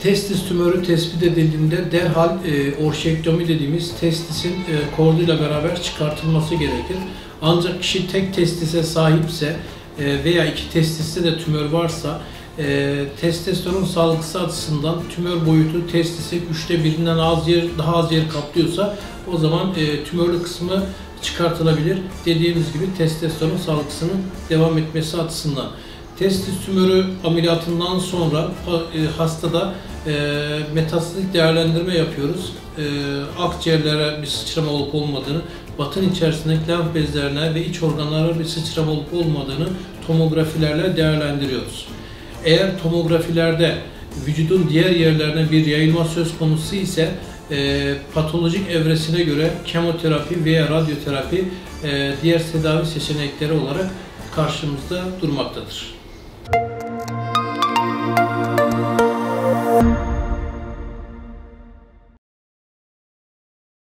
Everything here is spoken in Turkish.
Testis tümörü tespit edildiğinde derhal orşektomi dediğimiz testisin korduyla beraber çıkartılması gerekir. Ancak kişi tek testise sahipse veya iki testiste de tümör varsa testosteron salgısı açısından tümör boyutu testisin 1/3'ünden daha az yer kaplıyorsa o zaman tümörlü kısmı çıkartılabilir. Dediğimiz gibi testosteron salgısının devam etmesi açısından. Testis tümörü ameliyatından sonra hastada metastatik değerlendirme yapıyoruz. Akciğerlere bir sıçrama olup olmadığını, batın içerisindeki lenf bezlerine ve iç organlara bir sıçrama olup olmadığını tomografilerle değerlendiriyoruz. Eğer tomografilerde vücudun diğer yerlerine bir yayılma söz konusu ise patolojik evresine göre kemoterapi veya radyoterapi diğer tedavi seçenekleri olarak karşımızda durmaktadır.